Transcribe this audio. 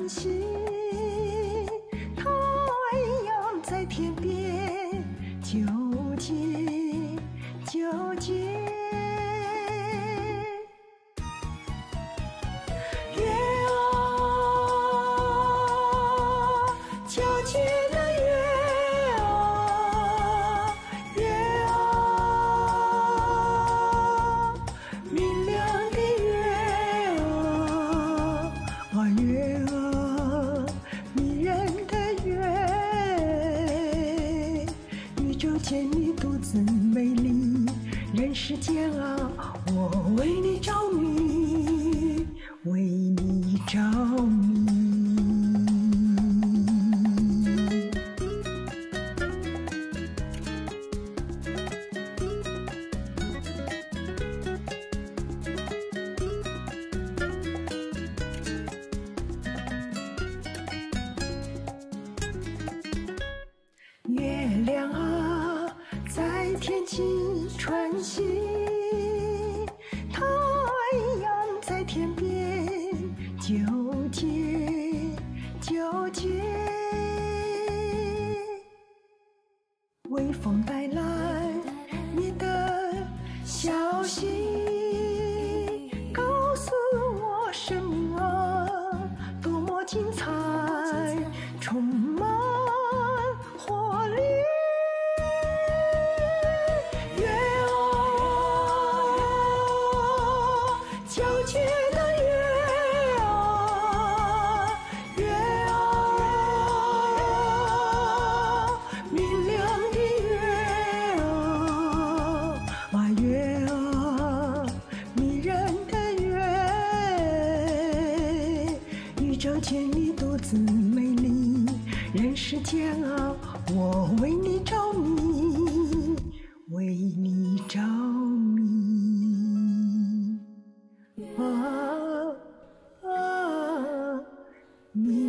穿行，太阳在天边，纠结纠结。月啊，皎洁的月啊，月啊，明亮的月啊，月啊，迷人的月，宇宙间你独自美丽，人世间啊，我为你着迷，为你着迷。月亮啊，在天际穿行，太阳在天边纠结纠结。微风带来你的消息，告诉我生命啊，多么精彩，充满活力。月啊，皎洁的月啊，月啊，明亮的月啊，月啊，迷人的月，宇宙间你独自美丽，人世间啊，我为你着迷，为你着迷。啊啊，你。